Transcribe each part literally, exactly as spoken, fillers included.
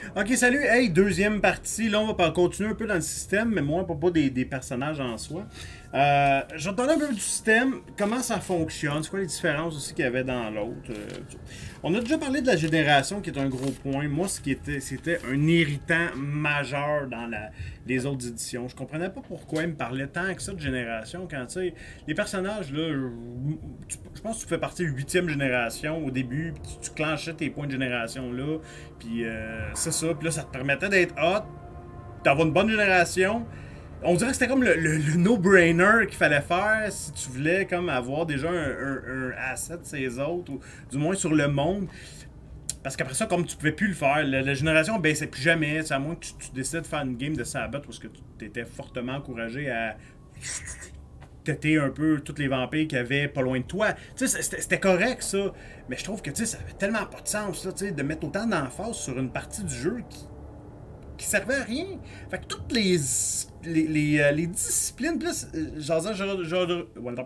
Ok, salut. Hey, deuxième partie. Là, on va pas continuer un peu dans le système, mais moi, pas, pas des, des personnages en soi. Euh, je vais te parler un peu du système, comment ça fonctionne, c'est quoi les différences aussi qu'il y avait dans l'autre. Euh, on a déjà parlé de la génération qui est un gros point. Moi, ce qui était, c'était un irritant majeur dans la, les autres éditions. Je comprenais pas pourquoi ils me parlaient tant que ça de génération quand, tu sais, les personnages, là, je, je pense que tu fais partie de la huitième génération au début, puis tu, tu clenchais tes points de génération là, puis euh, c'est ça, puis là, ça te permettait d'être hot, d'avoir une bonne génération. On dirait que c'était comme le, le, le no-brainer qu'il fallait faire si tu voulais comme avoir déjà un, un, un asset de ces autres, ou du moins sur le monde. Parce qu'après ça, comme tu pouvais plus le faire, la, la génération baissait plus jamais, à moins que tu, tu décides de faire une game de sabbat parce que tu étais fortement encouragé à têter un peu tous les vampires qu'il y avait pas loin de toi. Tu sais, c'était correct ça, mais je trouve que ça avait tellement pas de sens là, de mettre autant d'emphase sur une partie du jeu qui qui servait à rien. Fait que toutes les les, les, euh, les disciplines, plus jasage de jeu de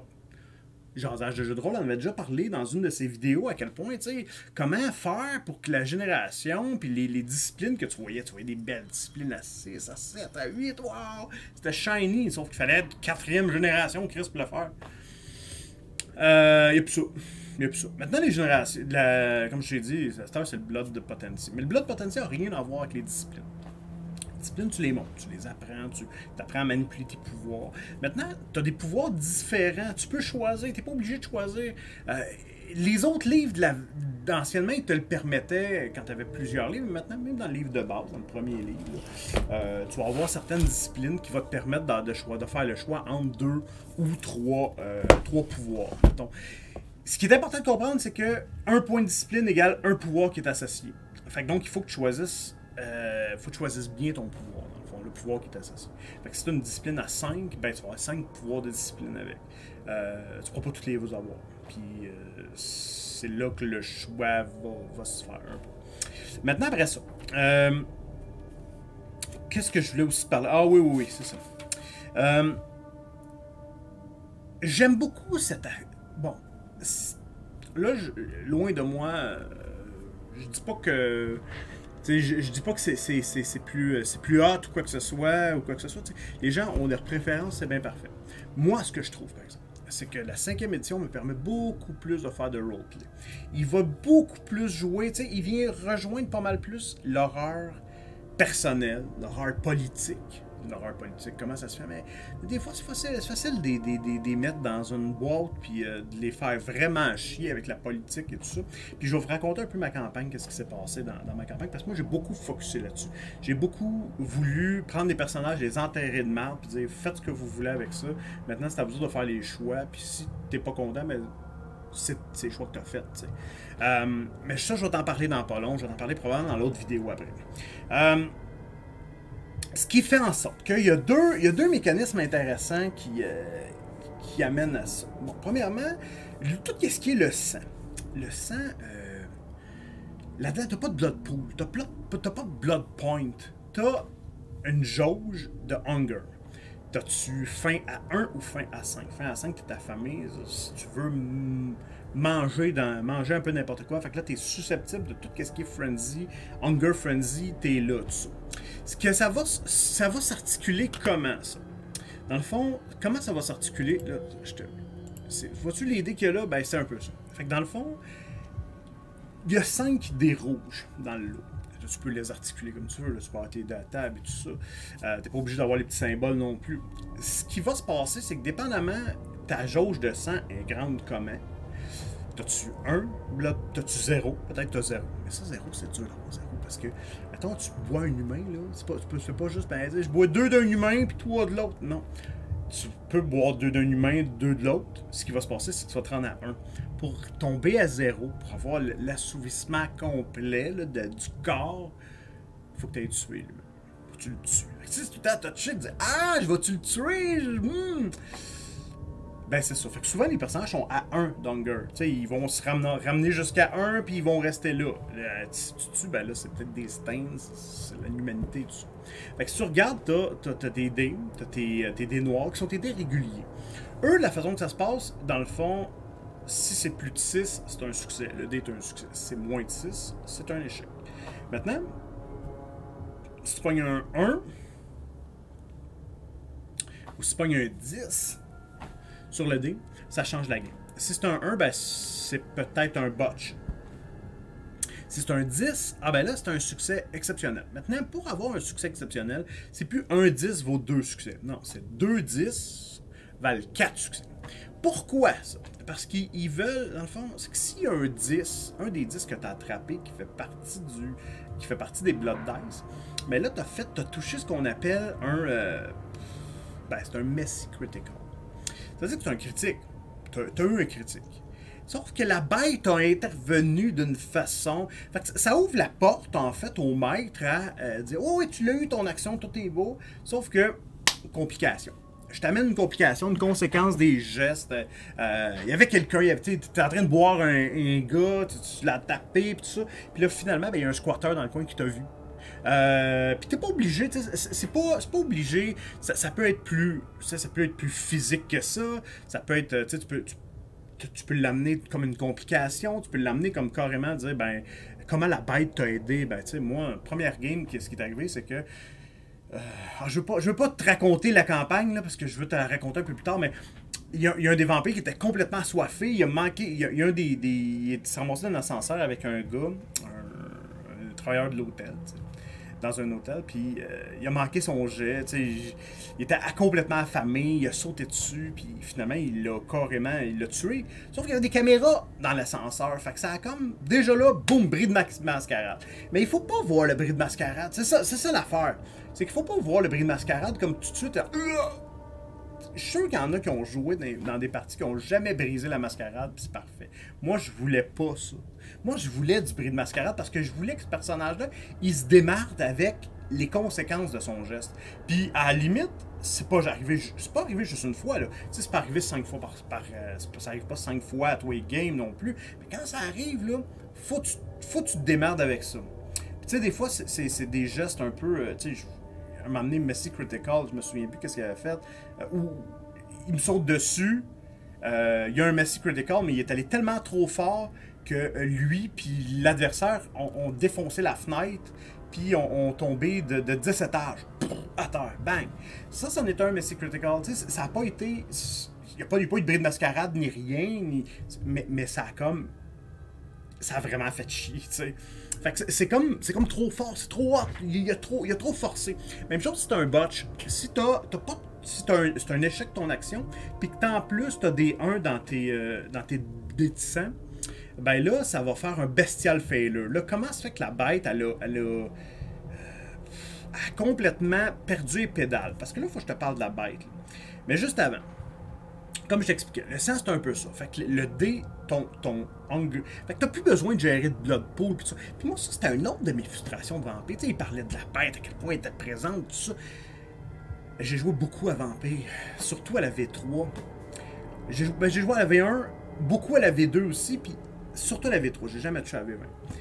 jasage de jeu de rôle, on avait déjà parlé dans une de ses vidéos à quel point, tu sais, comment faire pour que la génération, puis les, les disciplines que tu voyais, tu voyais des belles disciplines à six, à sept, à huit, wow! C'était shiny, sauf qu'il fallait être quatrième génération, Chris, pour le faire. Euh, y a plus ça. Il y a plus ça. Maintenant, les générations, la, comme je t'ai dit, c'est le Blood de Potency. Mais le Blood Potency n'a rien à voir avec les disciplines. Disciplines, tu les montes, tu les apprends, tu apprends à manipuler tes pouvoirs. Maintenant, tu as des pouvoirs différents, tu peux choisir, tu n'es pas obligé de choisir. Euh, les autres livres, d'anciennement, ils te le permettaient quand tu avais plusieurs livres, mais maintenant, même dans le livre de base, dans le premier livre, là, euh, tu vas avoir certaines disciplines qui vont te permettre de, de, choix, de faire le choix entre deux ou trois, euh, trois pouvoirs. Mettons. Ce qui est important de comprendre, c'est que un point de discipline égale un pouvoir qui est associé. Fait que donc, il faut que tu choisisses Euh, faut que tu choisisses bien ton pouvoir, dans le fond, le pouvoir qui est associé. Fait que si tu as une discipline à cinq, ben tu vas avoir cinq pouvoirs de discipline avec. Euh, tu ne pourras pas tous les avoir. Puis euh, c'est là que le choix va, va se faire un peu. Maintenant, après ça, euh, qu'est-ce que je voulais aussi parler? Ah oui, oui, oui, c'est ça. Euh, J'aime beaucoup cette... Bon, là, je, loin de moi, euh, je dis pas que... Je, je dis pas que c'est plus, plus hot ou quoi que ce soit, ou quoi que ce soit. T'sais. Les gens ont leurs préférences, c'est bien parfait. Moi, ce que je trouve, par exemple, c'est que la cinquième édition me permet beaucoup plus de faire de roleplay. Il va beaucoup plus jouer, t'sais, il vient rejoindre pas mal plus l'horreur personnelle, l'horreur politique. L'horreur politique, comment ça se fait, mais des fois c'est facile, facile de, de, de, de les mettre dans une boîte puis euh, de les faire vraiment chier avec la politique et tout ça. Puis je vais vous raconter un peu ma campagne, qu'est-ce qui s'est passé dans, dans ma campagne, parce que moi j'ai beaucoup focusé là-dessus. J'ai beaucoup voulu prendre des personnages, les enterrer de marde, puis dire faites ce que vous voulez avec ça. Maintenant c'est à vous de faire les choix, puis si t'es pas content, mais c'est les choix que tu as faits. Euh, mais ça, je vais t'en parler dans pas long, je vais t'en parler probablement dans l'autre vidéo après. Euh, Ce qui fait en sorte qu'il y a deux, il y a deux mécanismes intéressants qui, euh, qui amènent à ça. Bon, premièrement, tout ce qui est le sang. Le sang, euh, là-dedans, t'as pas de blood pool, t'as pas de blood point, t'as une jauge de hunger. T'as-tu faim à un ou faim à cinq? Faim à cinq, t'es affamé, si tu veux manger, dans, manger un peu n'importe quoi. Fait que là, t'es susceptible de tout ce qui est frenzy, hunger frenzy, t'es là, tout ça. Ce que ça va, ça va s'articuler comment, ça? Dans le fond, comment ça va s'articuler? Là, je te... vois-tu les dés qu'il y a là? Ben, c'est un peu ça. Fait que dans le fond, il y a cinq dés rouges dans le lot. Tu peux les articuler comme tu veux, là, tu peux avoir tes dés à table et tout ça. Euh, T'es pas obligé d'avoir les petits symboles non plus. Ce qui va se passer, c'est que dépendamment, ta jauge de sang est grande comment? T'as-tu un, là, t'as-tu zéro? Peut-être que t'as zéro. Mais ça, zéro, c'est dur d'avoir zéro. Parce que, attends, tu bois un humain, là. Pas, tu peux, c'est pas juste, ben, je bois deux d'un humain puis trois de l'autre. Non. Tu peux boire deux d'un humain, deux de l'autre. Ce qui va se passer, c'est que tu vas te rendre à un. Pour tomber à zéro, pour avoir l'assouvissement complet là, de, du corps, il faut que tu ailles tuer, lui. Faut que tu le tues. Si c'est tout le temps touché, tu dis ah, je vais-tu le tuer? Hmm. Ben, c'est ça. Fait que souvent, les personnages sont à un d'hunger. Tu sais, ils vont se ramener, ramener jusqu'à un, puis ils vont rester là. là si tu tues, ben là, c'est peut-être des stains, c'est l'humanité, tout ça. Fait que si tu regardes, t'as as, as tes dés, t'as tes, tes dés noirs, qui sont tes dés réguliers. Eux, la façon que ça se passe, dans le fond, si c'est plus de six, c'est un succès. Le dé est un succès. Si c'est moins de six, c'est un échec. Maintenant, si tu pognes un un, ou si tu pognes un dix sur le dé, ça change la game. Si c'est un un, ben c'est peut-être un botch. Si c'est un dix, ah ben là, c'est un succès exceptionnel. Maintenant, pour avoir un succès exceptionnel, c'est plus un dix vaut deux succès. Non, c'est deux dix valent quatre succès. Pourquoi ça? Parce qu'ils veulent, dans le fond, c'est que s'il y a un dix, un des dix que tu as attrapé qui fait partie du qui fait partie des Blood Dice, mais là, tu as fait, tu as touché ce qu'on appelle un... Euh, ben, c'est un Messy Critical. Ça veut dire que c'est un critique. Tu as, as eu un critique. Sauf que la bête a intervenu d'une façon... Fait que ça ouvre la porte, en fait, au maître à euh, dire « Oh oui, tu l'as eu, ton action, tout est beau. » Sauf que, complication. Je t'amène une complication, une conséquence des gestes. Il euh, y avait quelqu'un, tu étais en train de boire un, un gars, tu, tu l'as tapé, puis tout ça. Puis là, finalement, il y a un squatter dans le coin qui t'a vu. Euh, puis t'es pas obligé, c'est pas, pas obligé, ça, ça peut être plus ça, ça peut être plus physique que ça, ça peut être, tu peux... Tu, Tu peux l'amener comme une complication, tu peux l'amener comme carrément dire, ben, comment la bête t'a aidé. Ben, tu sais, moi, première game, ce qui est arrivé, c'est que. Euh, je veux pas, je veux pas te raconter la campagne, là, parce que je veux te la raconter un peu plus tard, mais il y, y a un des vampires qui était complètement assoiffé. Il a manqué. Il y a, il y a un des. des il s'est ramassé dans un ascenseur avec un gars, un, un travailleur de l'hôtel, tu sais, dans un hôtel, puis euh, il a manqué son jet, tu sais, il était complètement affamé, il a sauté dessus, puis finalement, il l'a carrément, il l'a tué. Sauf qu'il y avait des caméras dans l'ascenseur, fait que ça a comme, déjà là, boum, bris de mascarade. Mais il faut pas voir le bris de mascarade, c'est ça, c'est ça l'affaire. C'est qu'il faut pas voir le bris de mascarade comme tout de suite, là, je suis sûr qu'il y en a qui ont joué dans des parties qui n'ont jamais brisé la mascarade, puis c'est parfait. Moi, je voulais pas ça. Moi, je voulais du bris de mascarade parce que je voulais que ce personnage-là, il se démarre avec les conséquences de son geste. Puis, à la limite, c'est pas arrivé, c'est pas arrivé juste une fois, là. Tu sais, c'est pas arrivé cinq fois par... par euh, ça arrive pas cinq fois à tous les games non plus. Mais quand ça arrive, là, faut que tu, faut que tu te démerdes avec ça. Puis, tu sais, des fois, c'est des gestes un peu... Euh, tu sais, à un moment donné, Messy Critical, je me souviens plus qu'est-ce qu'il avait fait, euh, où il me saute dessus, euh, il y a un Messy Critical, mais il est allé tellement trop fort que euh, lui puis l'adversaire ont, ont défoncé la fenêtre, puis ont, ont tombé de, de dix étages, à terre, bang! Ça, ça en est un Messy Critical, tu sais, ça n'a pas été, il n'y a pas eu de bris de mascarade, ni rien, ni, mais, mais ça a comme, ça a vraiment fait chier, tu sais. Fait que c'est comme, c'est comme trop fort, c'est trop hot, il y a trop, il y a trop forcé. Même chose si t'as un botch, si t'as, t'as pas, si t'as un, c'est un échec ton action, puis que en plus t'as des un dans tes, euh, dans tes dés de sang, ben là ça va faire un bestial failure. Là, comment se fait que la bête, elle a, elle a, euh, a complètement perdu les pédales? Parce que là, il faut que je te parle de la bête. Là. Mais juste avant. Comme je t'expliquais, le sang c'est un peu ça. Fait que le dé, ton, ton hunger. Fait que t'as plus besoin de gérer de blood pool pis tout ça. Puis moi, ça c'était un autre de mes frustrations de vampire. Tu sais, il parlait de la bête, à quel point elle était présente, tout ça. J'ai joué beaucoup à Vampire, surtout à la V trois. J'ai ben, joué à la V un, beaucoup à la V deux aussi, puis surtout à la V trois. J'ai jamais touché à la V vingt.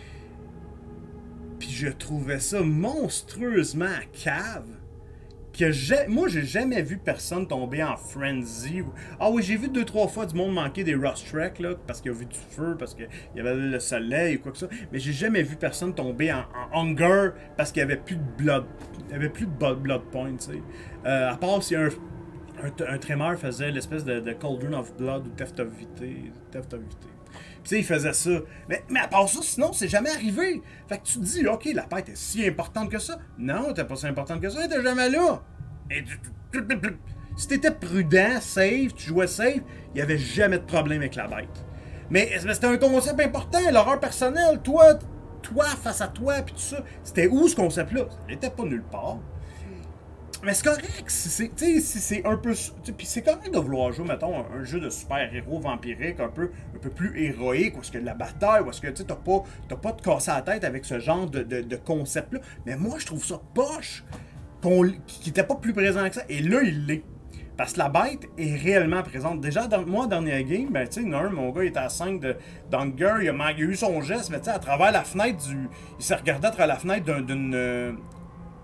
Puis je trouvais ça monstrueusement cave. Que j'ai, moi, j'ai jamais vu personne tomber en frenzy. Ah oui, j'ai vu deux, trois fois du monde manquer des Rust Trek, là, parce qu'il y avait du feu, parce qu'il y avait le soleil ou quoi que ça. Mais j'ai jamais vu personne tomber en, en hunger parce qu'il y avait plus de blood. Il y avait plus de blood point, tu sais. Euh, à part si un, un, un trémeur faisait l'espèce de, de Cauldron of Blood ou Theft of Vitae. Theft of Vitae. Tu sais, il faisait ça. Mais, mais à part ça, sinon, c'est jamais arrivé. Fait que tu te dis, OK, la bête est si importante que ça. Non, t'es pas si importante que ça, elle était jamais là. Et tu, tu, tu, tu, si t'étais prudent, safe, tu jouais safe, il n'y avait jamais de problème avec la bête. Mais, mais c'était un concept important, l'horreur personnelle, toi, toi face à toi, puis tout ça. C'était où ce concept-là? Ça n'était pas nulle part. Mais c'est correct, c'est c'est un peu... Puis c'est correct de vouloir jouer, mettons, un, un jeu de super-héros vampirique un peu, un peu plus héroïque, où est-ce que de la bataille, où est-ce que tu n'as pas, t'as pas de casser la tête avec ce genre de, de, de concept-là. Mais moi, je trouve ça poche, qui n'était pas plus présent que ça. Et là, il l'est. Parce que la bête est réellement présente. Déjà, dans moi, dernier game, ben, tu sais, Norm, mon gars, il était à cinq d'Hunger, il, il a eu son geste, mais tu sais, à travers la fenêtre du... Il s'est regardé à travers la fenêtre d'une...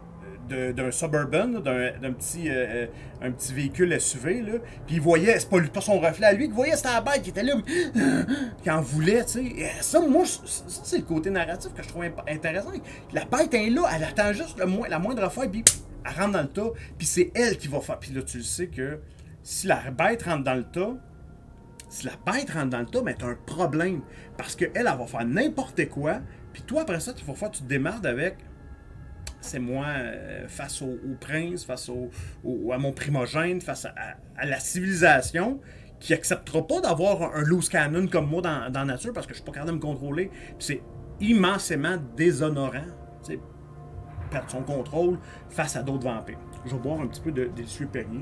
d'un Suburban, d'un petit, euh, un petit véhicule S U V, là, puis il voyait, c'est pas, pas son reflet à lui, il voyait c'était la bête qui était là, qui en voulait, tu sais. Ça, moi, ça, c'est le côté narratif que je trouve intéressant. La bête est là, elle attend juste le mo la moindre affaire, puis elle rentre dans le tas, puis c'est elle qui va faire. Puis là, tu le sais que si la bête rentre dans le tas, si la bête rentre dans le tas, ben t'as un problème. Parce qu'elle, elle va faire n'importe quoi, puis toi, après ça, il faut faire, tu te démarres avec. C'est moi euh, face au, au prince, face au, au, à mon primogène, face à, à, à la civilisation, qui acceptera pas d'avoir un, un loose cannon comme moi dans, dans la nature parce que je suis pas capable de me contrôler. Puis c'est immensément déshonorant, tu sais, perdre son contrôle face à d'autres vampires. Je vais boire un petit peu de délicieux Perrier.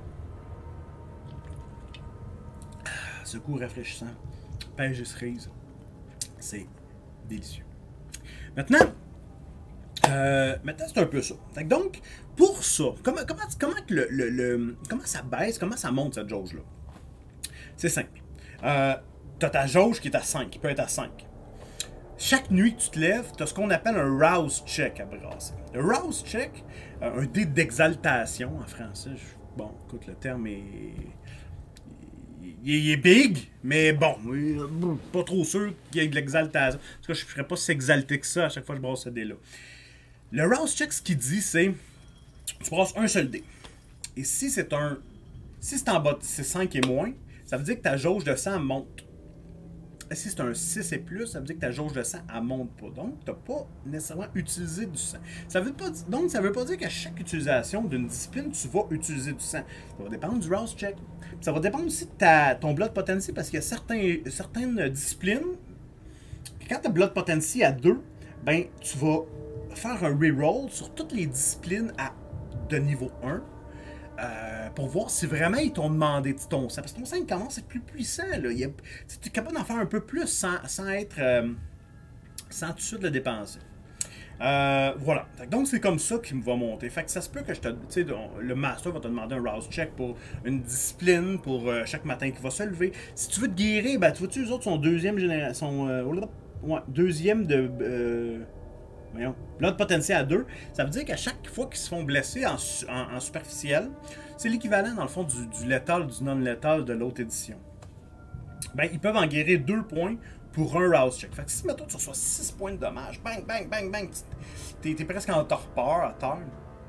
Ah, ce goût rafraîchissant. Pêche et cerise. C'est délicieux. Maintenant, Euh, maintenant, c'est un peu ça. Donc, pour ça, comment, comment, comment, le, le, le, comment ça baisse, comment ça monte cette jauge-là? C'est simple. Euh, tu as ta jauge qui est à cinq, qui peut être à cinq. Chaque nuit que tu te lèves, tu as ce qu'on appelle un rouse check à brasser. Le rouse check, euh, un dé d'exaltation en français. Je, bon, écoute, le terme est. Il est, il est big, mais bon, pas trop sûr qu'il y ait de l'exaltation. Parce que je ne ferais pas s'exalter que ça à chaque fois que je brasse ce dé-là. Le rouse check, ce qu'il dit, c'est tu brasses un seul dé. Et si c'est un. Si c'est en bas, c'est cinq et moins, ça veut dire que ta jauge de sang monte. Et si c'est un six et plus, ça veut dire que ta jauge de sang, elle monte pas. Donc, tu n'as pas nécessairement utilisé du sang. Ça veut pas, donc, ça veut pas dire qu'à chaque utilisation d'une discipline, tu vas utiliser du sang. Ça va dépendre du rouse check. Ça va dépendre aussi de ta, ton blood potency, parce qu'il y a certains, certaines disciplines. Quand tu as blood potency à deux, ben, tu vas faire un reroll sur toutes les disciplines à, de niveau un euh, pour voir si vraiment ils t'ont demandé de ton sang. Parce que ton sang il commence à être plus puissant. Tu es capable d'en faire un peu plus sans, sans être. Euh, sans tout de suite le dépenser. Euh, voilà. Donc c'est comme ça qu'il va monter. Fait que ça se peut que je te. Tu sais, le master va te demander un rouse check pour une discipline pour euh, chaque matin qui va se lever. Si tu veux te guérir, ben tu vois-tu, les autres sont deuxième génération. Euh, ouais, deuxième de. Euh, Voyons. Blood potentiel à deux, ça veut dire qu'à chaque fois qu'ils se font blesser en, en, en superficiel, c'est l'équivalent dans le fond du, du létal, du non-létal de l'autre édition. Ben, ils peuvent en guérir deux points pour un rouse check. Fait que si, mettons, tu reçois six points de dommage, bang, bang, bang, bang, t'es es presque en torpeur à terre.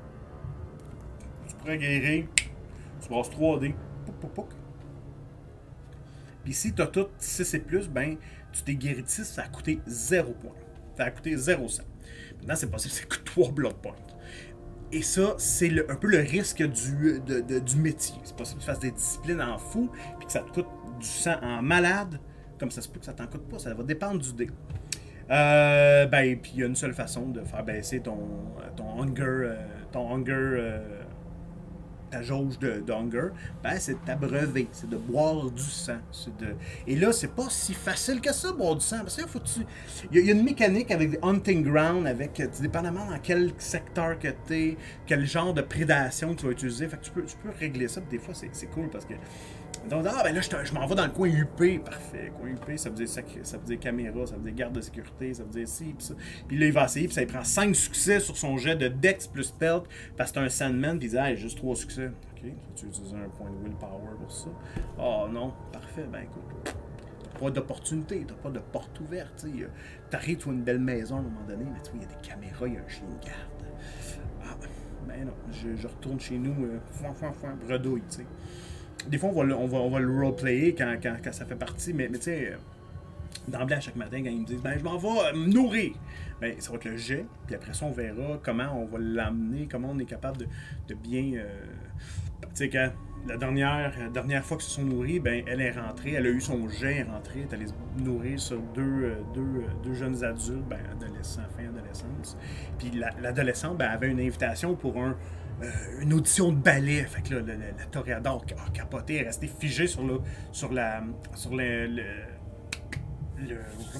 Tu pourrais guérir, tu brasses trois dés, pouc, pouc, pouc. Puis si t'as tout six et plus, ben, tu t'es guéri de six, ça a coûté zéro point. Ça a coûté zéro cent. Maintenant, c'est possible que ça coûte trois blood points. Et ça, c'est un peu le risque du, de, de, du métier. C'est possible que tu fasses des disciplines en fou, puis que ça te coûte du sang en malade, comme ça se peut que ça t'en coûte pas. Ça va dépendre du dé. Euh, ben, puis il y a une seule façon de faire baisser ton, ton hunger, euh, ton hunger, euh, ta jauge de, de hunger, ben, c'est de t'abreuver, c'est de boire du sang. De... Et là, c'est pas si facile que ça, boire du sang. Parce que faut que tu... il, y a, il y a une mécanique avec des hunting grounds, avec, dépendamment dans quel secteur que t'es, quel genre de prédation tu vas utiliser. Fait que tu peux, tu peux régler ça, puis des fois, c'est cool parce que. Donc, ah, ben là, je, je m'en vais dans le coin U P. Parfait. Coin U P, ça veut dire, ça veut dire caméra, ça veut dire garde de sécurité, ça veut dire ci, puis ça. Puis là, il va essayer, puis ça, il prend cinq succès sur son jet de Dex plus Stealth, parce que c'est un Sandman, puis il dit, ah, juste trois succès. Ok, tu utilises un point de willpower pour ça. Oh non, parfait, ben écoute. T'as pas d'opportunité, t'as pas de porte ouverte. T'arrives, tu vois une belle maison à un moment donné, mais tu vois, il y a des caméras, il y a un chien de garde. Ah, ben non, je, je retourne chez nous, euh, foin, foin, foin, bredouille, tu sais. Des fois, on va le, on va, on va le roleplayer quand, quand, quand ça fait partie, mais, mais tu sais, d'emblée à chaque matin, quand ils me disent, ben je m'en vais me nourrir, ben ça va être le jet, puis après ça, on verra comment on va l'amener, comment on est capable de, de bien. Euh, tu sais, quand la dernière, la dernière fois qu'ils se sont nourris, ben elle est rentrée, elle a eu son jet, elle est rentrée, elle est allée se nourrir sur deux, deux, deux jeunes adultes, ben adolescents, fin adolescence. Puis l'adolescente, ben, avait une invitation pour un. Euh, une audition de ballet. Fait que là, le, le, le toréador a capoté, est resté figé sur le, sur la, sur le, le, le,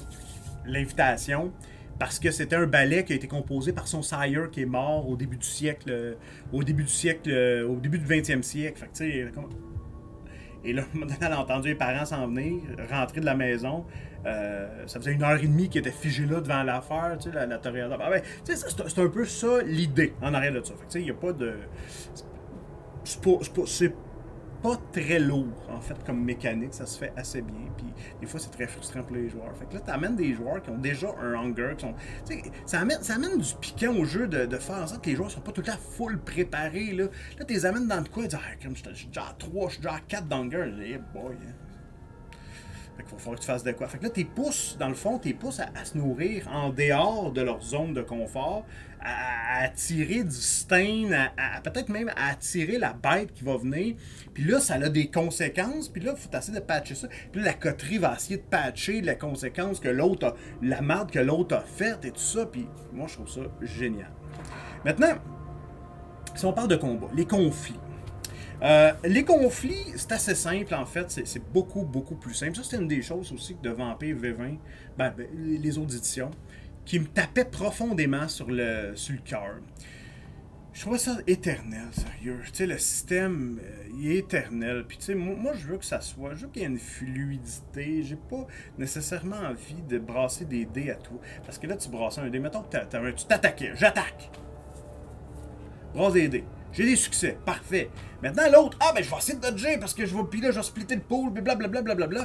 l'invitation parce que c'était un ballet qui a été composé par son sire qui est mort au début du siècle, euh, au début du siècle, euh, au début du vingtième siècle. Fait que tu sais, comme... Et là, elle a entendu les parents s'en venir, rentrer de la maison. Euh, ça faisait une heure et demie qu'il était figé là devant l'affaire, tu sais, la, la toréador. Ah ben, tu sais, c'est un peu ça l'idée en arrière de ça. Fait que, tu sais, il n'y a pas de. C'est pas, pas, pas très lourd, en fait, comme mécanique. Ça se fait assez bien. Puis des fois, c'est très frustrant pour les joueurs. Fait que là, tu amènes des joueurs qui ont déjà un hunger. Qui sont, ça, amène, ça amène du piquant au jeu de, de faire en sorte que les joueurs sont pas tout le temps full préparés. Là, là tu les amènes dans le coin et tu dis, ah, comme je suis déjà à trois, je suis déjà à quatre d'hunger. Hey boy, hein. Fait qu'il va falloir que tu fasses de quoi. Fait que là, tes pousses, dans le fond, tes pousses à, à se nourrir en dehors de leur zone de confort, à, à attirer du stain, à, à peut-être même à attirer la bête qui va venir. Puis là, ça a des conséquences. Puis là, il faut essayer de patcher ça. Puis là, la coterie va essayer de patcher les conséquences que l'autre a, la merde que l'autre a faite et tout ça. Puis moi, je trouve ça génial. Maintenant, si on parle de combat, les conflits. Euh, les conflits, c'est assez simple en fait, c'est beaucoup, beaucoup plus simple. Ça, c'est une des choses aussi que de Vampire V vingt, ben, ben, les autres éditions, qui me tapaient profondément sur le, sur le cœur. Je trouvais ça éternel, sérieux. Tu sais, le système, euh, il est éternel. Puis tu sais, moi, moi, je veux que ça soit, je veux qu'il y ait une fluidité. J'ai pas nécessairement envie de brasser des dés à tout. Parce que là, tu brasses un dé, mettons que tu t'attaquais, j'attaque. Brasse des dés. J'ai des succès, parfait. Maintenant, l'autre, ah ben je vais essayer de dodger parce que je vais, puis là, je vais splitter le pool, puis blablabla, blablabla.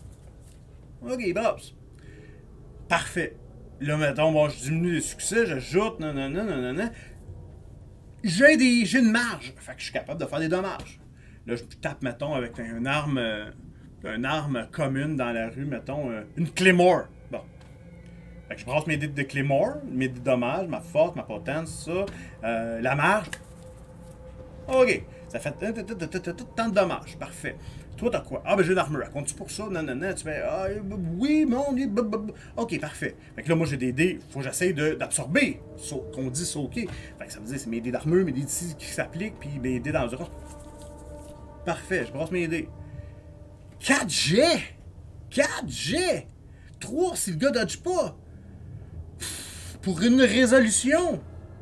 Ok, brasse. Parfait. Là, mettons, bon, je diminue les succès, j'ajoute, non, non, non, non, non, non. J'ai des, j'ai une marge, fait que je suis capable de faire des dommages. Là, je tape, mettons, avec une arme, euh, une arme commune dans la rue, mettons, euh, une Claymore. Bon. Fait que je brasse mes dés de Claymore, mes dés de dommages, ma force, ma potence, ça, euh, la marge. Ok, ça fait tant de dommages, parfait. Toi, t'as quoi? Ah, ben j'ai l'armure. Comptes-tu pour ça? Non, non, non. Tu fais, ah, oui, mon. Ok, parfait. Fait que là, moi, j'ai des dés. Faut que j'essaye d'absorber. So, qu'on dit sauter. Fait que ça veut dire, c'est mes dés d'armure, mes dés d'ici qui s'appliquent, puis mes dés d'endurance. Parfait, je brasse mes dés. quatre jets! quatre jets! trois si le gars dodge pas. Pff, pour une résolution.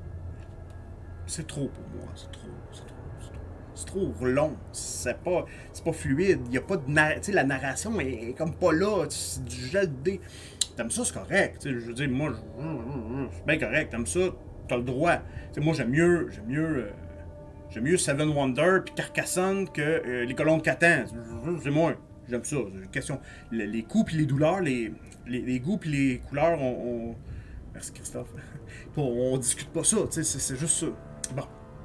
C'est trop pour moi, c'est trop. C'est trop long, c'est pas, pas fluide, il y a pas de narration, tu sais, la narration est, est comme pas là, c'est du gel de dés. T'aimes ça, c'est correct, je veux dire, moi, c'est bien correct, t'aimes ça, t'as le droit. T'sais, moi, j'aime mieux, j'aime mieux, euh, j'aime mieux Seven Wonders puis Carcassonne que euh, les colons de Catan, c'est moi, j'aime ça, c'est une question. Les, les coups puis les douleurs, les, les, les goûts puis les couleurs, on, on... Merci Christophe, on, on discute pas ça, c'est juste ça. Bon.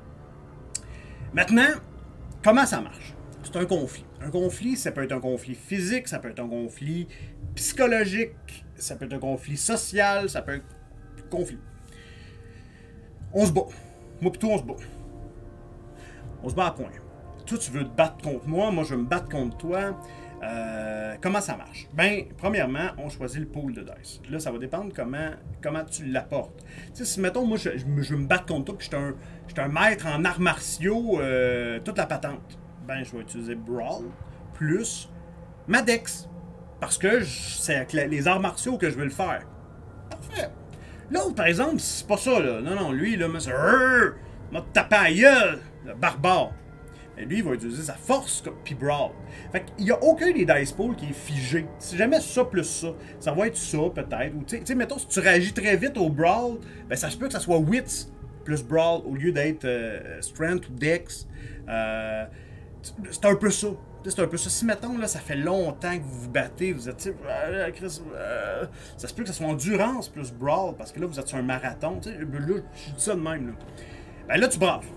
Maintenant, comment ça marche? C'est un conflit. Un conflit, ça peut être un conflit physique, ça peut être un conflit psychologique, ça peut être un conflit social, ça peut être un conflit. On se bat. Moi pis toi, on se bat. On se bat à point. Toi, tu veux te battre contre moi, moi, je veux me battre contre toi. Euh, comment ça marche? Ben, premièrement, on choisit le pool de dice. Là, ça va dépendre comment, comment tu l'apportes. Tu sais, si, mettons, moi, je, je, je veux me battre contre toi, puis je suis un, un maître en arts martiaux, euh, toute la patente, ben, je vais utiliser Brawl plus ma Dex. Parce que c'est avec les arts martiaux que je veux le faire. Parfait. L'autre, par exemple, c'est pas ça, là. Non, non, lui, là, c'est... m'a tapé à la gueule, le barbare. Et lui, il va utiliser sa force puis Brawl. Fait qu'il n'y a aucun des dice pools qui est figé. C'est jamais ça plus ça. Ça va être ça, peut-être. Ou tu sais, mettons, si tu réagis très vite au Brawl, ben ça se peut que ça soit Wits plus Brawl au lieu d'être euh, Strength ou Dex. Euh, c'est un peu ça. C'est un peu ça. Si, mettons, là, ça fait longtemps que vous vous battez, vous êtes, euh, Chris, euh, ça se peut que ça soit endurance plus Brawl, parce que là, vous êtes sur un marathon. Tu sais, là, je dis ça de même, là. Ben là, tu braves.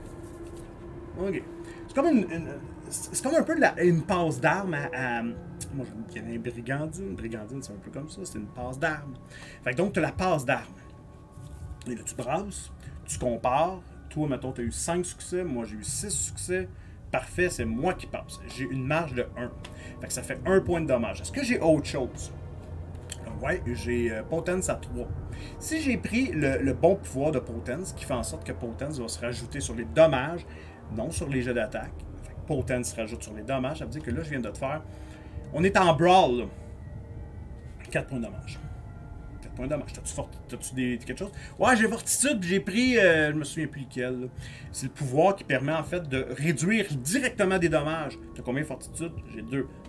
OK. C'est comme, une, une, c'est comme un peu la, une passe d'armes à, à... Moi, je me dis une brigandine. Une brigandine, c'est un peu comme ça. C'est une passe d'armes. Fait que donc, tu as la passe d'armes. Et là, tu brasses, tu compares. Toi, mettons, tu as eu cinq succès. Moi, j'ai eu six succès. Parfait, c'est moi qui passe. J'ai une marge de un. Fait que ça fait un point de dommage. Est-ce que j'ai autre chose? Ouais, j'ai euh, Potence à trois. Si j'ai pris le, le bon pouvoir de Potence, qui fait en sorte que Potence va se rajouter sur les dommages, non sur les jets d'attaque. Potence se rajoute sur les dommages. Ça veut dire que là, je viens de te faire... On est en Brawl, là. quatre points de dommage. quatre points de dommage. T'as-tu fort... des... quelque chose? Ouais, j'ai Fortitude, j'ai pris... Euh, je me souviens plus lequel. C'est le pouvoir qui permet, en fait, de réduire directement des dommages. T'as combien de Fortitude? J'ai deux.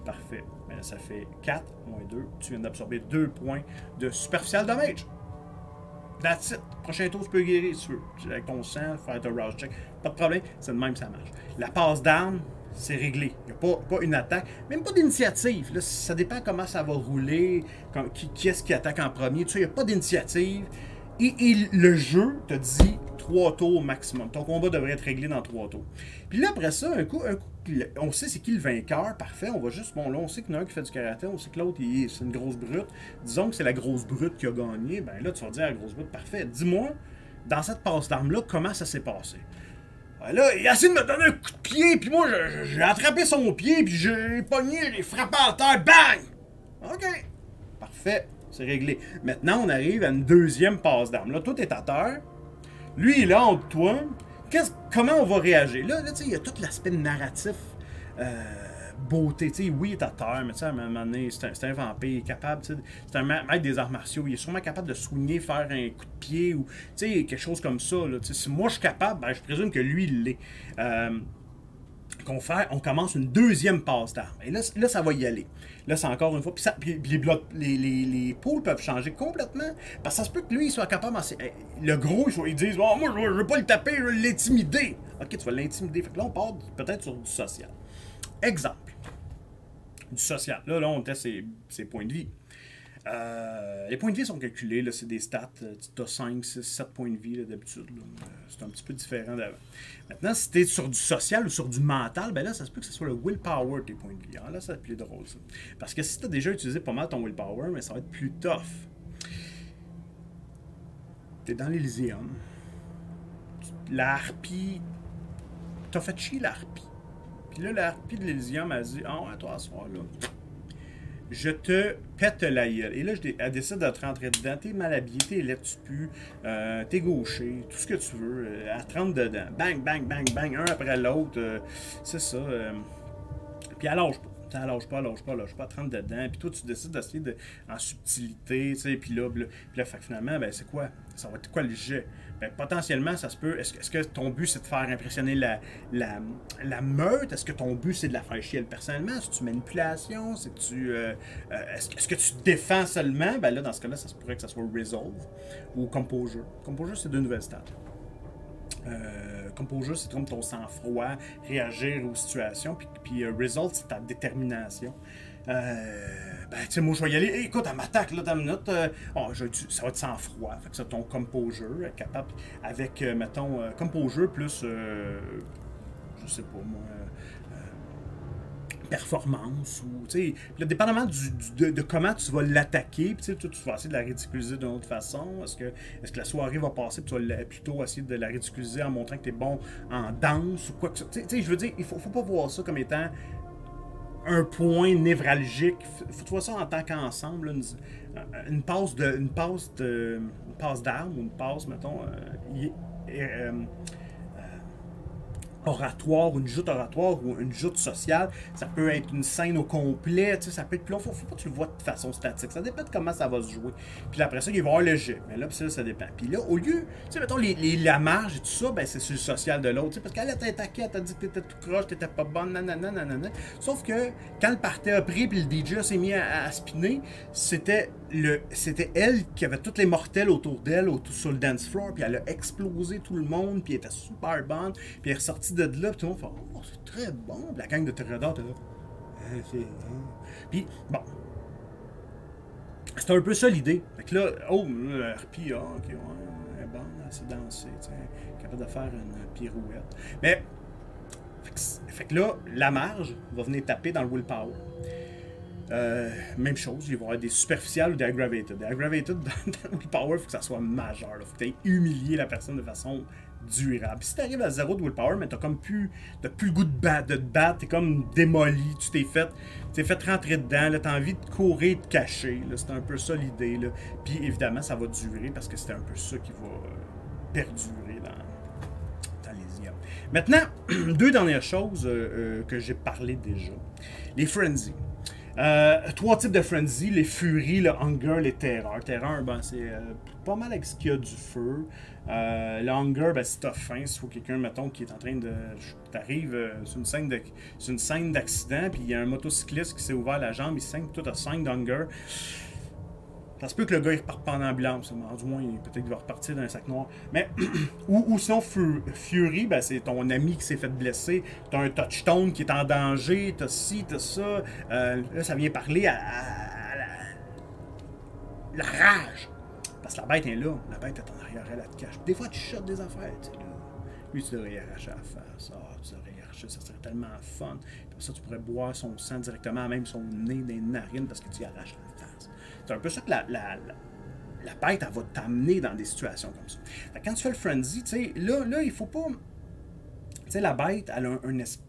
Parfait. Ben, ça fait quatre moins deux. Tu viens d'absorber deux points de superficial damage. That's it. Prochain tour, tu peux guérir si tu veux. Avec ton sang, faire ton rouse check. Pas de problème, c'est de même ça marche. La passe d'armes, c'est réglé. Il n'y a pas, pas une attaque, même pas d'initiative. Là, ça dépend comment ça va rouler, quand, qui, qui est-ce qui attaque en premier. Tu sais, il n'y a pas d'initiative. Et, et le jeu te dit trois tours maximum. Ton combat devrait être réglé dans trois tours. Puis là, après ça, un coup, un coup on sait c'est qui le vainqueur, parfait. On va juste, bon là, on sait qu'il y en a un qui fait du karaté, on sait que l'autre, c'est une grosse brute. Disons que c'est la grosse brute qui a gagné. Ben là, tu vas dire à la grosse brute, parfait. Dis-moi, dans cette passe d'armes-là, comment ça s'est passé? Ben là, il a essayé de me donner un coup de pied, puis moi, j'ai attrapé son pied, puis j'ai pogné, j'ai frappé à terre, bang! OK. Parfait, c'est réglé. Maintenant, on arrive à une deuxième passe d'armes. Là, tout est à terre. Lui, il est là entre toi. Comment on va réagir? Là, là tu sais, il y a tout l'aspect narratif, euh, beauté. Tu sais, oui, il est à terre, mais tu sais, à un moment donné, c'est un, un vampire, il est capable, tu sais, c'est un maître des arts martiaux, il est sûrement capable de soigner, faire un coup de pied, ou, tu sais, quelque chose comme ça, là. Tu sais, si moi, je suis capable, ben, je présume que lui, il l'est. Euh, qu'on fait, on commence une deuxième passe d'armes. Et là, là, ça va y aller. Là, c'est encore une fois. Puis, ça, puis, puis les, blocs, les, les, les pôles peuvent changer complètement. Parce que ça se peut que lui, il soit capable. En, le gros, il, soit, il dise oh, moi, je ne veux pas le taper, je veux l'intimider. Ok, tu vas l'intimider. Fait que là, on part peut-être sur du social. Exemple. Du social. Là, là on teste ses, ses points de vie. Euh, les points de vie sont calculés, c'est des stats. Tu as cinq, six, sept points de vie d'habitude. C'est un petit peu différent d'avant. Maintenant, si tu es sur du social ou sur du mental, ben là, ça se peut que ce soit le willpower tes points de vie. Alors là, ça va être plus drôle, ça. Parce que si tu as déjà utilisé pas mal ton willpower, mais ça va être plus tough. Tu es dans l'Elysium. La harpie. T'as fait chier la harpie. Puis là, la harpie de l'Elysium a dit ah, ouais, toi, à ce soir-là. Je te pète la gueule. Et là, je, elle décide de te rentrer dedans. T'es mal habillé, t'es laid, tu pues, euh, t'es gaucher, tout ce que tu veux. Euh, elle te rentre dedans. Bang, bang, bang, bang, un après l'autre. Euh, c'est ça. Euh, puis elle lâche pas. Elle lâche pas, elle lâche pas, elle lâche pas, elle te rentre dedans. Puis toi, tu décides d'essayer de, en subtilité, tu sais. Puis là, puis là, fait, finalement, ben, c'est quoi? Ça va être quoi le jet? Ben, potentiellement, ça se peut. Est-ce est que ton but, c'est de faire impressionner la, la, la meute? Est-ce que ton but, c'est de la faire chier elle personnellement? Est-ce manipulation? C'est-tu, euh, est-ce, est-ce que tu te défends seulement? Ben là, dans ce cas-là, ça se pourrait que ça soit Resolve ou Composure. Composure, c'est deux nouvelles stats. Euh, Composure, c'est comme ton sang-froid, réagir aux situations. Puis, puis uh, Resolve, c'est ta détermination. Euh, ben, tu sais, moi, je vais y aller. Hey, écoute, elle m'attaque, là, dans une minute. Euh, oh, je, ça va être sans froid. Fait que c'est ton composure, être capable, avec, euh, mettons, euh, composure plus, euh, je sais pas, moi, euh, performance, ou, tu sais, dépendamment du, du, de, de comment tu vas l'attaquer, puis tu vas essayer de la ridiculiser d'une autre façon. Est-ce que, est-ce que la soirée va passer, puis tu vas plutôt essayer de la ridiculiser en montrant que tu es bon en danse, ou quoi que ce soit. Tu sais, je veux dire, il faut, faut pas voir ça comme étant un point névralgique. Faut voir ça en tant qu'ensemble. Une, une passe de, une passe de, une passe d'armes ou une passe, mettons, euh, euh, oratoire, une joute oratoire ou une joute sociale. Ça peut être une scène au complet, tu sais, ça peut être plus long. Faut, faut pas que tu le vois de façon statique. Ça dépend de comment ça va se jouer. Puis après ça, il va y avoir le jet. Mais là, ça, ça dépend. Puis là, au lieu, tu sais, mettons, les, les, la marge et tout ça, ben c'est sur le social de l'autre. Parce qu'elle t'a attaqué, elle t'a dit que t'étais tout croche, t'étais pas bonne, nanana, nanana. Sauf que quand le party a pris puis le D J s'est mis à, à spinner, c'était le c'était elle qui avait tous les mortels autour d'elle, autour sur le dance floor, puis elle a explosé tout le monde, puis elle était super bonne, puis elle est ressortie de là, puis tout le monde fait oh, c'est très bon. Puis la gang de Toreador était là. Eh, c'est... Puis, bon. C'était un peu ça l'idée. Fait que là, oh, la harpie, ah, ok, ouais, elle est bonne, elle sait danser, tu sais, capable de faire une pirouette. Mais, fait que, fait que là, la marge va venir taper dans le willpower. Euh, même chose, il va y avoir des superficiales ou des aggravated. Des aggravated, dans, dans le willpower, il faut que ça soit majeur. Il faut que tu aies humilié la personne de façon durable. Puis si tu arrives à zéro de willpower, mais tu n'as comme plus, t'as plus le goût de, battre, de te battre, tu es comme démoli, tu t'es fait, t'es fait rentrer dedans, tu as envie de courir, de te cacher. C'est un peu ça l'idée. Là. Puis évidemment, ça va durer parce que c'est un peu ça qui va euh, perdurer dans, dans les I A. Maintenant, deux dernières choses euh, euh, que j'ai parlé déjà. Les frenzies. Euh, trois types de frenzy, les furies, le hunger, les terreurs. Terreur, ben, c'est euh, pas mal avec ce qu'il y a du feu. Euh, le hunger, ben, si t'as faim, s'il faut quelqu'un, mettons, qui est en train de... T'arrives, euh, c'est une scène de, c'est une scène d'accident, puis il y a un motocycliste qui s'est ouvert la jambe, il saigne, toi t'as cinq d'hunger. Ça se peut que le gars il reparte pas en ambulance, du moins peut-être qu'il va repartir dans un sac noir. Mais, ou, ou sinon Fury, ben, c'est ton ami qui s'est fait blesser, t'as un touchstone qui est en danger, t'as ci, t'as ça. Euh, là, ça vient parler à, à, à la, la rage. Parce que la bête est là, la bête est en arrière, elle te cache. Des fois tu shottes des affaires, tu sais là. Lui tu devrais y arracher la face, ah, tu devrais y arracher, ça serait tellement fun. Puis pour ça tu pourrais boire son sang directement, même son nez dans les narines parce que tu y arraches la face. C'est un peu ça que la, la, la, la bête, elle va t'amener dans des situations comme ça. Fait que quand tu fais le frenzy, tu sais, là, là, il faut pas... Tu sais, la bête, elle a un, un esprit...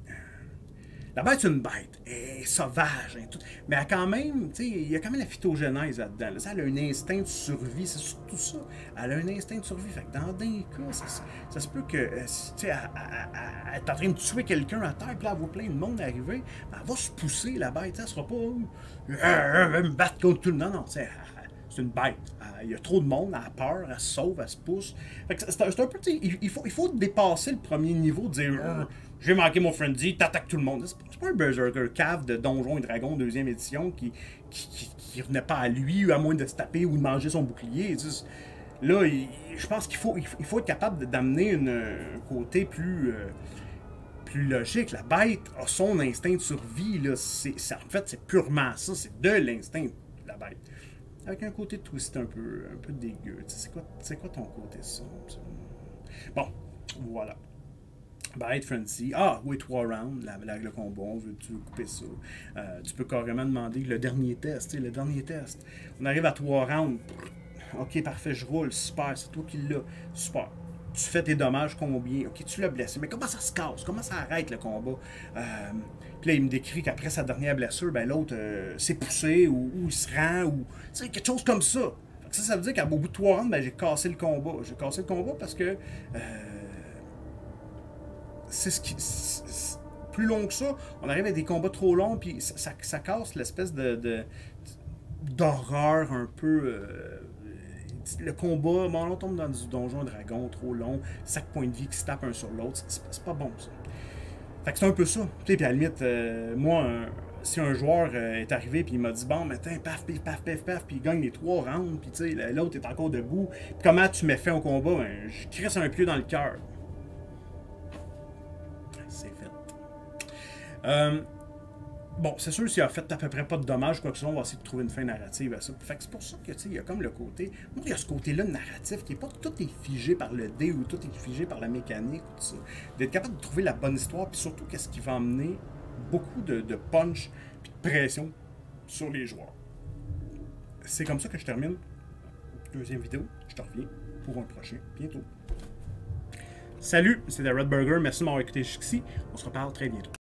La bête, c'est une bête. Elle est sauvage. Hein, tout. Mais elle a quand même... Tu sais, il y a quand même la phytogénèse là-dedans. Là. Elle a un instinct de survie. C'est surtout ça. Elle a un instinct de survie. Fait que dans des cas, ça, ça se peut que... Euh, tu sais, elle, elle, elle, elle est en train de tuer quelqu'un à terre, puis là, elle voit plein de monde arriver. Elle va se pousser, la bête. Elle sera pas... Elle va me battre contre tout le monde. Non, non, tu sais... C'est une bête. Il y a trop de monde, elle a peur, elle se sauve, elle se pousse. C'est un, un peu, il faut, il faut dépasser le premier niveau, de dire j'ai manqué mon frenzy, t'attaques tout le monde. C'est pas un Berserker cave de Donjons et Dragons deuxième édition qui, qui, qui, qui revenait pas à lui, à moins de se taper ou de manger son bouclier. Là, il, je pense qu'il faut, il faut être capable d'amener un côté plus. Euh, plus logique. La bête a son instinct de survie. Là. C'est, c'est, en fait, c'est purement ça. C'est de l'instinct de la bête. Avec un côté twist un peu, un peu dégueu. C'est quoi, c'est quoi ton côté ça? Bon, voilà. Bite Frenzy. Ah, oui, trois rounds, la, la, le combat, on veut tu veux couper ça. Euh, tu peux carrément demander le dernier test, le dernier test. On arrive à trois rounds. Ok, parfait, je roule, super, c'est toi qui l'as. Super. Tu fais tes dommages combien? Ok, tu l'as blessé. Mais comment ça se casse? Comment ça arrête le combat? Euh, Puis là, il me décrit qu'après sa dernière blessure, ben l'autre euh, s'est poussé ou, ou il se rend ou tu sais, quelque chose comme ça. Ça, ça veut dire qu'à bout de trois rounds, ben, j'ai cassé le combat. J'ai cassé le combat parce que euh, c'est ce qui. C'est, plus long que ça, on arrive à des combats trop longs, puis ça, ça, ça casse l'espèce de, de d'horreur un peu. Euh, le combat, bon, on tombe dans du donjon dragon trop long, cinq points de vie qui se tapent un sur l'autre, c'est, c'est pas bon ça. Fait que c'est un peu ça. Tu sais, puis à la limite, euh, moi, un, si un joueur euh, est arrivé puis il m'a dit bon, mais tiens, paf, paf, paf, paf, paf, puis il gagne les trois rounds, puis tu sais, l'autre est encore debout, puis comment tu m'as fait au combat, ben, je crisse un pieu dans le cœur. C'est fait. Euh, Bon, c'est sûr, s'il a fait à peu près pas de dommages, quoi que ce soit, on va essayer de trouver une fin narrative à ça. Fait que c'est pour ça que, tu sais, il y a comme le côté... Moi, il y a ce côté-là de narratif qui est pas tout est figé par le dé ou tout est figé par la mécanique ou tout ça. D'être capable de trouver la bonne histoire, puis surtout, qu'est-ce qui va amener beaucoup de, de punch puis de pression sur les joueurs. C'est comme ça que je termine la deuxième vidéo. Je te reviens pour un prochain bientôt. Salut, c'est The Red Burger. Merci de m'avoir écouté jusqu'ici. On se reparle très bientôt.